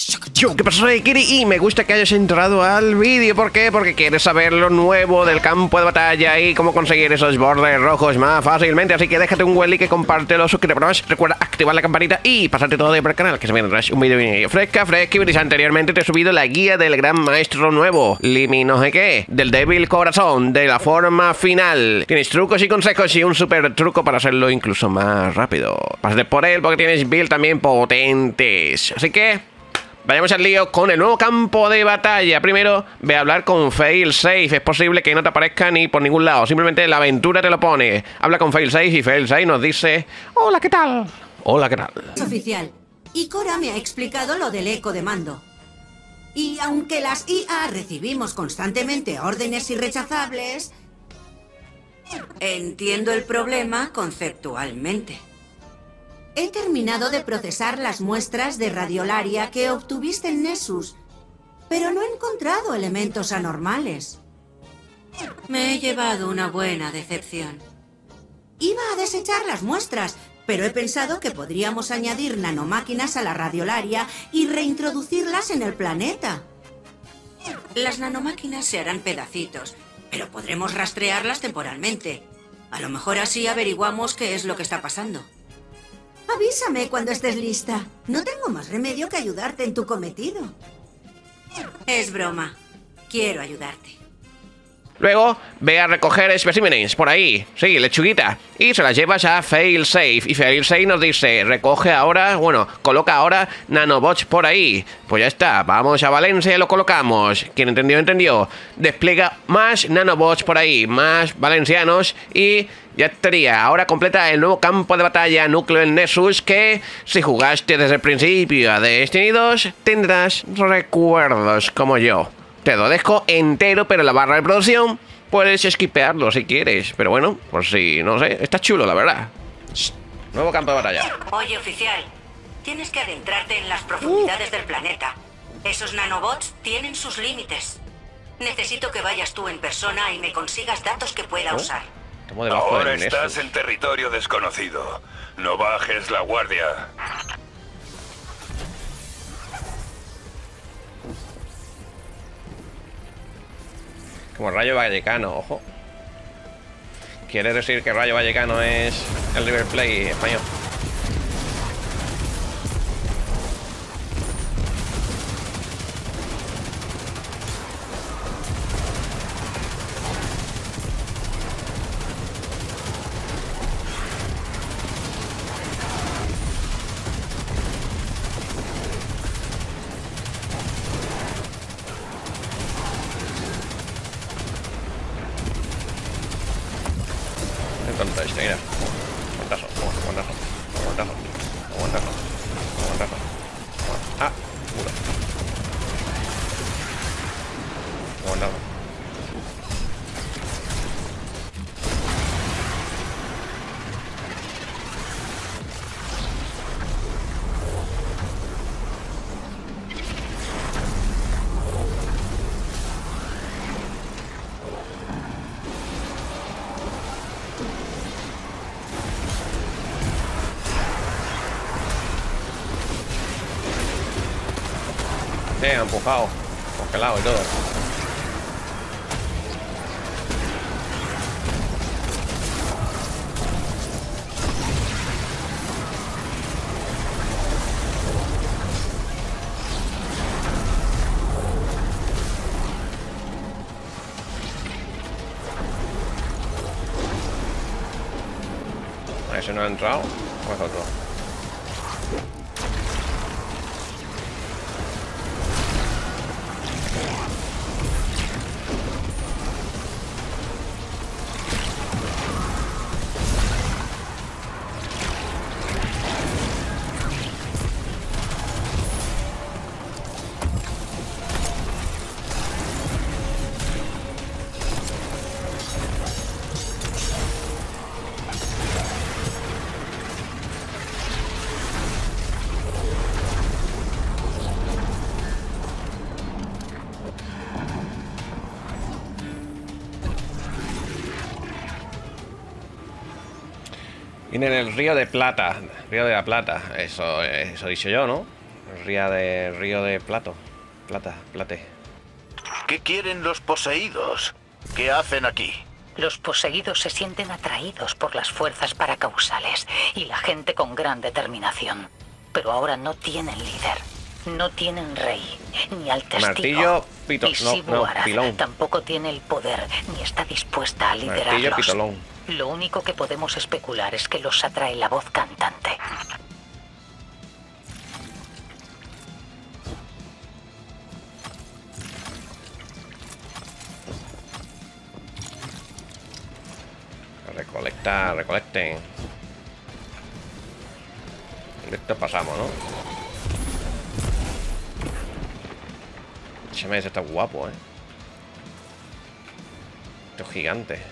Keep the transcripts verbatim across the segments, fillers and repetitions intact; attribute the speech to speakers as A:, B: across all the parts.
A: Yo, ¿qué pasó, Kiri? Y me gusta que hayas entrado al vídeo. ¿Por qué? Porque quieres saber lo nuevo del campo de batalla y cómo conseguir esos bordes rojos más fácilmente. Así que déjate un buen like y compártelo, suscríbete. Recuerda activar la campanita y pasarte todo de por el canal, que se viene un vídeo fresca, fresca. Y anteriormente te he subido la guía del gran maestro nuevo, Limi no sé qué, del débil corazón, de la forma final. Tienes trucos y consejos y un super truco para hacerlo incluso más rápido. Pásate por él porque tienes build también potentes. Así que vayamos al lío con el nuevo campo de batalla. Primero, ve a hablar con Failsafe. Es posible que no te aparezca ni por ningún lado. Simplemente la aventura te lo pone. Habla con Failsafe y Failsafe nos dice: hola, ¿qué tal? Hola, ¿qué tal?
B: Oficial, Ikora me ha explicado lo del eco de mando. Y aunque las I A recibimos constantemente órdenes irrechazables, entiendo el problema conceptualmente. He terminado de procesar las muestras de radiolaria que obtuviste en Nessus, pero no he encontrado elementos anormales. Me he llevado una buena decepción. Iba a desechar las muestras, pero he pensado que podríamos añadir nanomáquinas a la radiolaria y reintroducirlas en el planeta. Las nanomáquinas se harán pedacitos, pero podremos rastrearlas temporalmente. A lo mejor así averiguamos qué es lo que está pasando. Avísame cuando estés lista. No tengo más remedio que ayudarte en tu cometido. Es broma. Quiero ayudarte.
A: Luego, ve a recoger especímenes por ahí. Sí, lechuguita. Y se las llevas a Failsafe. Y Failsafe nos dice: recoge ahora, bueno, coloca ahora nanobots por ahí. Pues ya está, vamos a Valencia y lo colocamos. Quien entendió, entendió. Despliega más nanobots por ahí, más valencianos y ya estaría. Ahora completa el nuevo campo de batalla núcleo en Nessus, que si jugaste desde el principio a Destiny dos, tendrás recuerdos como yo. Te lo dejo entero, pero en la barra de producción puedes esquipearlo si quieres. Pero bueno, por si, no sé, está chulo, la verdad. Shh. Nuevo campo de batalla.
B: Oye, oficial, tienes que adentrarte en las profundidades uh. del planeta. Esos nanobots tienen sus límites. Necesito que vayas tú en persona y me consigas datos que pueda ¿Oh? usar.
C: Ahora estás en territorio desconocido. No bajes la guardia.
A: Como Rayo Vallecano, ojo. Quiere decir que Rayo Vallecano es el River Plate español. Tonto este, mira. Aguantazo, aguantazo, aguantazo, aguantazo, aguantazo. Ah, muro. Aguantazo. Sí, empujado, congelado y todo. Ese no ha entrado, pues otro. Viene en el Río de Plata, Río de la Plata, eso, eso he dicho yo, ¿no? Ría de río de plato. Plata, plate.
D: ¿Qué quieren los poseídos? ¿Qué hacen aquí?
E: Los poseídos se sienten atraídos por las fuerzas paracausales y la gente con gran determinación. Pero ahora no tienen líder, no tienen rey, ni al testigo.
A: Martillo, pito,
E: y
A: no,
E: Xivu
A: no,
E: Arath
A: pilón.
E: tampoco tiene el poder, ni está dispuesta a liderarlos.
A: Martillo, pitolón.
E: Lo único que podemos especular es que los atrae la voz cantante.
A: Recolectar, recolecten. De esto pasamos, ¿no? Ese mes está guapo, ¿eh? Esto es gigante.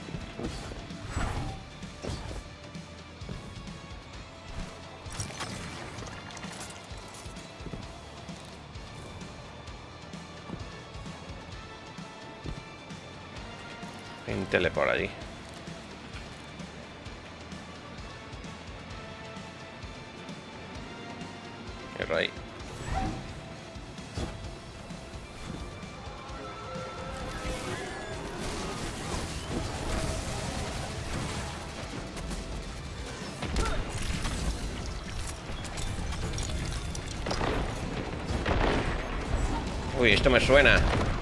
A: Hay un tele por allí. Pero ahí. Uy, esto me suena.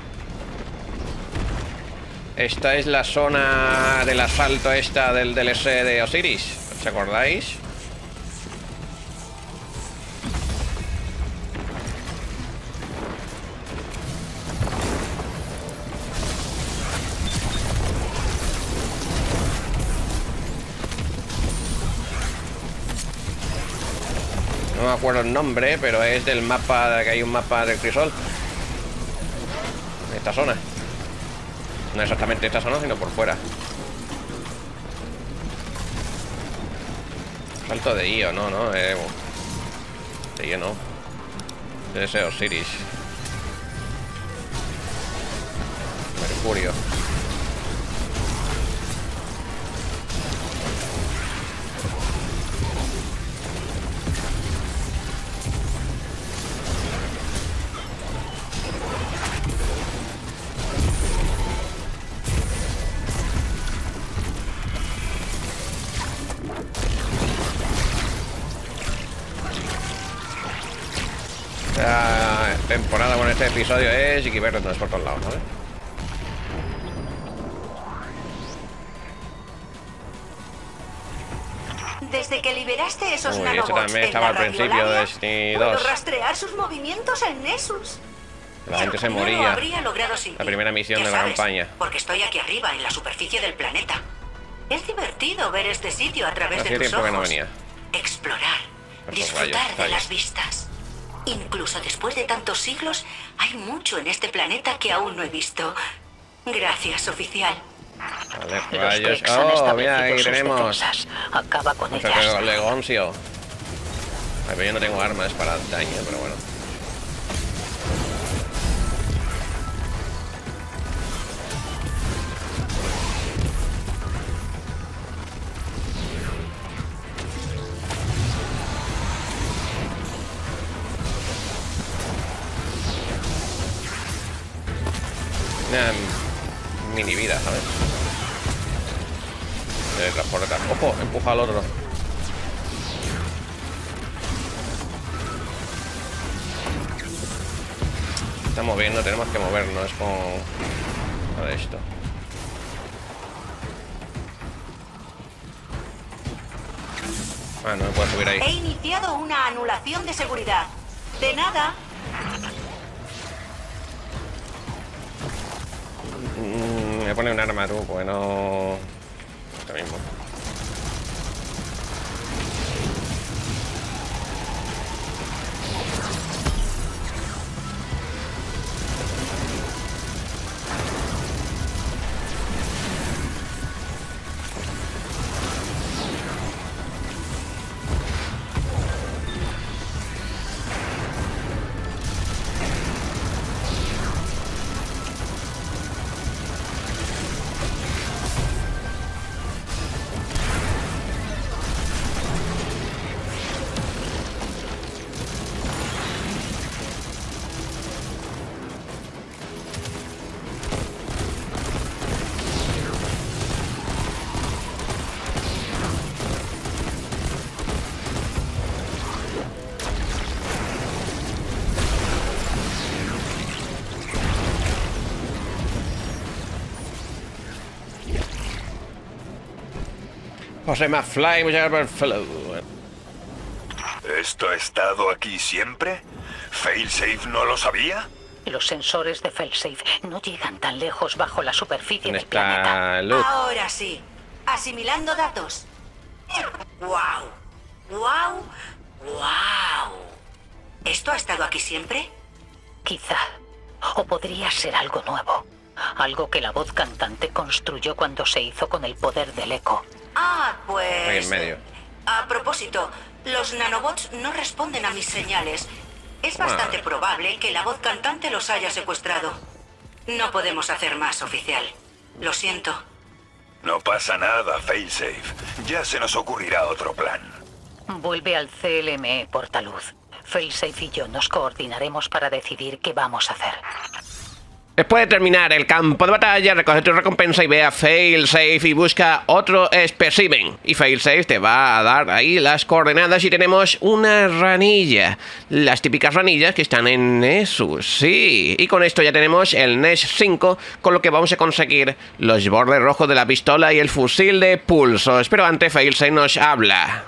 A: Esta es la zona del asalto esta del D L C de Osiris. ¿Os acordáis? No me acuerdo el nombre, pero es del mapa, que hay un mapa del crisol. De esta zona. No exactamente esta zona, sino por fuera. Salto de Io, no, no. Eh, de Io no. Debe ser Osiris. Mercurio. La temporada con este episodio es y vernos por todos lados, ¿vale?
B: Desde que liberaste esos
A: Uy,
B: nanobots
A: esto también
B: en
A: estaba
B: la
A: al principio de
B: radiolaria,
A: Destiny
B: puedo
A: dos.
B: rastrear sus movimientos en Nessus.
A: La gente se
B: No lo
A: moría.
B: habría logrado sin
A: La
B: ti.
A: primera misión
B: Ya
A: de la
B: sabes,
A: campaña.
B: Porque estoy aquí arriba, en la superficie del planeta. Es divertido ver este sitio a través
A: Hacía
B: de tus
A: tiempo que no
B: ojos.
A: venía.
B: Explorar,
A: Esos
B: disfrutar
A: rayos,
B: de
A: rayos.
B: las vistas. Incluso después de tantos siglos, hay mucho en este planeta que aún no he visto. Gracias, oficial.
A: Vale,
E: Los
A: rayos.
E: Vex han
A: Oh, mira,
E: establecido
A: ahí
E: sus
A: tenemos.
E: defensas. Acaba con
A: No sé,
E: ellas.
A: pero Legoncio. Ay, pero yo no tengo armas para daño, pero bueno. Una mini vida, ¿sabes? De transportar. ¡Ojo! Empuja al otro. Está moviendo, tenemos que movernos con... A ver esto. Ah, no me puedo subir ahí.
B: He iniciado una anulación de seguridad. De nada.
A: Mm, me voy a poner un arma tú, pues no... Esto mismo. José McFly,
C: ¿Esto ha estado aquí siempre? ¿Failsafe no lo sabía?
E: Los sensores de Failsafe no llegan tan lejos bajo la superficie
A: ¿Dónde
E: del planeta.
A: está Luke?
B: Ahora sí. Asimilando datos. ¡Wow! ¡Wow! ¡Wow! ¿Esto ha estado aquí siempre?
E: Quizá. O podría ser algo nuevo. Algo que la voz cantante construyó cuando se hizo con el poder del eco.
B: Ah, pues...
A: Ahí en medio.
B: A propósito, los nanobots no responden a mis señales. Es bastante
A: Ah.
B: probable que la voz cantante los haya secuestrado. No podemos hacer más, oficial. Lo siento.
C: No pasa nada, Failsafe. Ya se nos ocurrirá otro plan.
E: Vuelve al C L M E, Portaluz. Failsafe y yo nos coordinaremos para decidir qué vamos a hacer.
A: Después de terminar el campo de batalla, recoge tu recompensa y ve a Failsafe y busca otro espécimen. Y Failsafe te va a dar ahí las coordenadas y tenemos una ranilla. Las típicas ranillas que están en Nessus, sí. Y con esto ya tenemos el N E S cinco, con lo que vamos a conseguir los bordes rojos de la pistola y el fusil de pulsos. Pero antes Failsafe nos habla.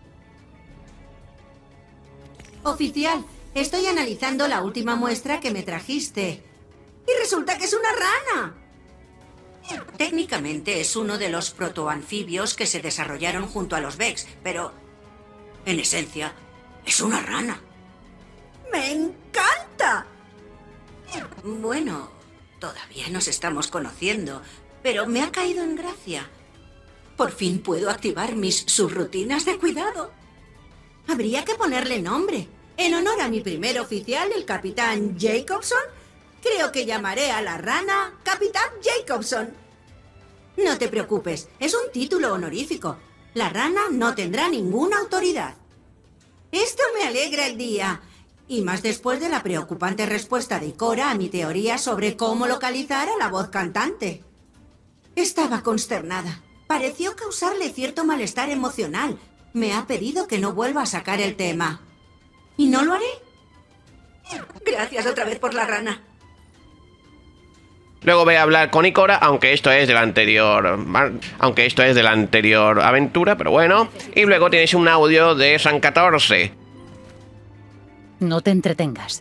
B: Oficial, estoy analizando la última muestra que me trajiste. Y resulta que es una rana. Técnicamente es uno de los protoanfibios que se desarrollaron junto a los Vex, pero en esencia es una rana. ¡Me encanta! Bueno, todavía nos estamos conociendo, pero me ha caído en gracia. Por fin puedo activar mis subrutinas de cuidado. Habría que ponerle nombre. En honor a mi primer oficial, el capitán Jacobson, creo que llamaré a la rana Capitán Jacobson. No te preocupes, es un título honorífico. La rana no tendrá ninguna autoridad. Esto me alegra el día. Y más después de la preocupante respuesta de Ikora a mi teoría sobre cómo localizar a la voz cantante. Estaba consternada. Pareció causarle cierto malestar emocional. Me ha pedido que no vuelva a sacar el tema. ¿Y no lo haré? Gracias otra vez por la rana.
A: Luego ve a hablar con Ikora, aunque esto es de la anterior... Aunque esto es de la anterior aventura, pero bueno. Y luego tienes un audio de San catorce.
E: No te entretengas.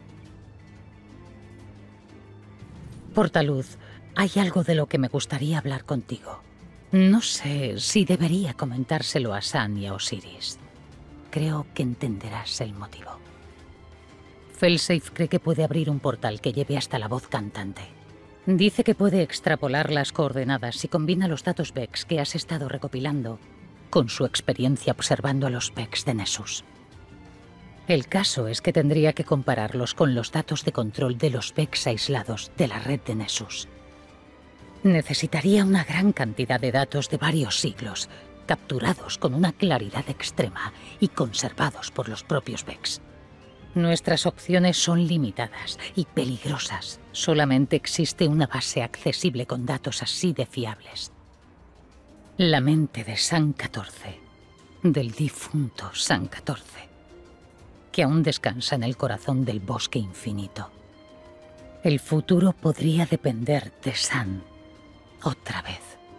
E: Portaluz, hay algo de lo que me gustaría hablar contigo. No sé si debería comentárselo a San y a Osiris. Creo que entenderás el motivo. Failsafe cree que puede abrir un portal que lleve hasta la voz cantante. Dice que puede extrapolar las coordenadas si combina los datos Vex que has estado recopilando con su experiencia observando a los Vex de Nessus. El caso es que tendría que compararlos con los datos de control de los Vex aislados de la red de Nessus. Necesitaría una gran cantidad de datos de varios siglos, capturados con una claridad extrema y conservados por los propios Vex. Nuestras opciones son limitadas y peligrosas. Solamente existe una base accesible con datos así de fiables. La mente de San catorce, del difunto San catorce, que aún descansa en el corazón del bosque infinito. El futuro podría depender de San otra vez.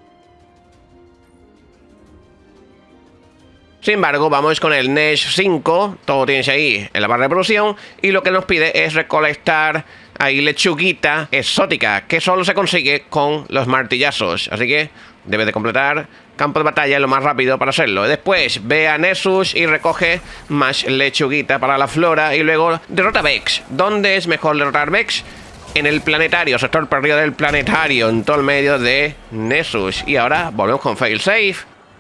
A: Sin embargo, vamos con el N E S cinco, todo tienes ahí en la barra de producción, y lo que nos pide es recolectar ahí lechuguita exótica, que solo se consigue con los martillazos, así que debes de completar campo de batalla lo más rápido para hacerlo. Después ve a Nessus y recoge más lechuguita para la flora, y luego derrota a Vex. ¿Dónde es mejor derrotar Vex? En el planetario, sector perdido del planetario, en todo el medio de Nessus. Y ahora volvemos con Failsafe.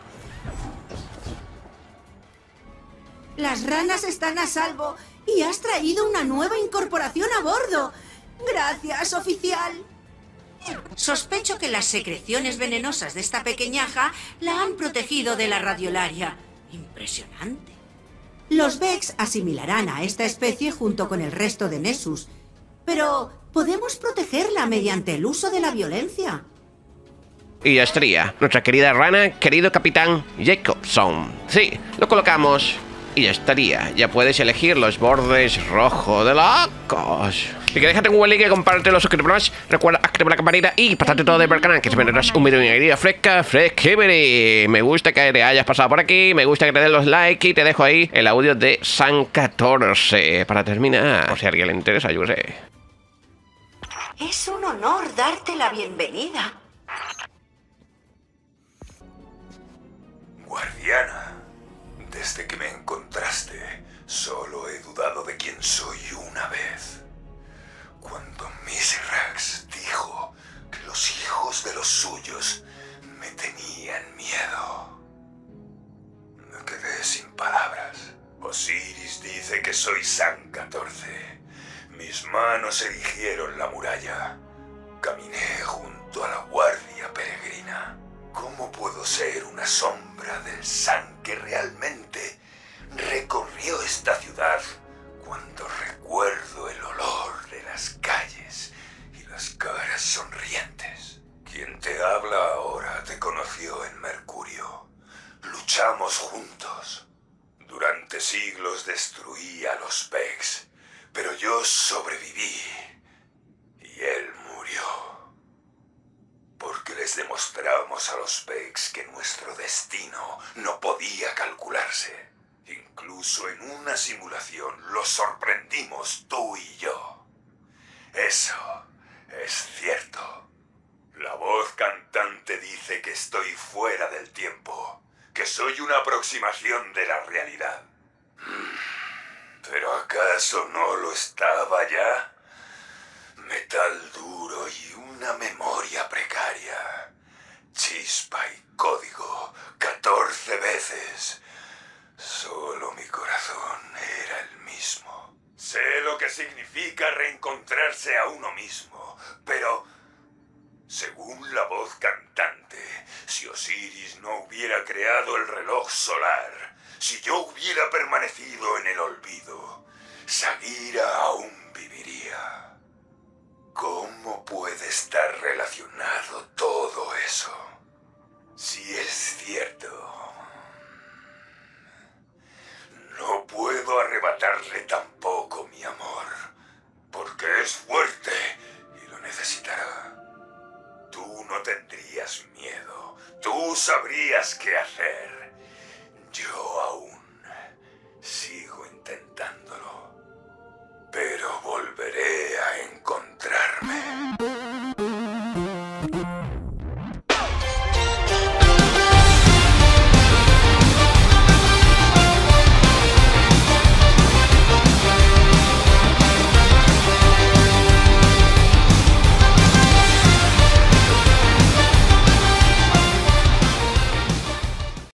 B: Las ranas están a salvo y has traído una nueva incorporación a bordo. Gracias, oficial. Sospecho que las secreciones venenosas de esta pequeñaja la han protegido de la radiolaria. Impresionante. Los Vex asimilarán a esta especie junto con el resto de Nessus, pero podemos protegerla mediante el uso de la violencia.
A: Y ya estaría nuestra querida rana, querido capitán Jacobson. Sí, lo colocamos y ya estaría. Ya puedes elegir los bordes rojo de locos. Y que déjate un buen like, compártelo, suscríbete, recuerda activar la campanita y pasarte todo del canal, que se vendrás un vídeo en idea fresca, fresquiberi. Me gusta que te hayas pasado por aquí, me gusta que te den los likes y te dejo ahí el audio de San catorce para terminar, por si a alguien le interesa, yo sé.
B: Es un honor darte la bienvenida.
C: Guardiana, desde que me encontraste, solo he dudado de quién soy una vez. Cuando Mizrax dijo que los hijos de los suyos me tenían miedo. Me quedé sin palabras. Osiris dice que soy San catorce. Mis manos erigieron la muralla. Caminé junto a la guardia peregrina. ¿Cómo puedo ser una sombra del San que realmente recorrió esta ciudad cuando recuerdo el olor de las calles y las caras sonrientes? Quien te habla ahora te conoció en Mercurio. Luchamos juntos. Durante siglos destruí a los Vex, pero yo sobreviví y él murió. Porque les demostramos a los Vex que nuestro destino no podía calcularse. Incluso en una simulación los sorprendimos tú y yo. Eso es cierto. La voz cantante dice que estoy fuera del tiempo, que soy una aproximación de la realidad. ¿Pero acaso no lo estaba ya? Metal duro y una memoria precaria. Chispa y código catorce veces. Solo mi corazón era el mismo. Sé lo que significa reencontrarse a uno mismo, pero según la voz cantante, si Osiris no hubiera creado el reloj solar, si yo hubiera permanecido en el olvido, Sagira aún viviría. ¿Cómo puede estar relacionado todo eso? Si es cierto, no puedo arrebatarle tampoco mi amor, porque es fuerte y lo necesitará. Tú no tendrías miedo, tú sabrías qué hacer. Yo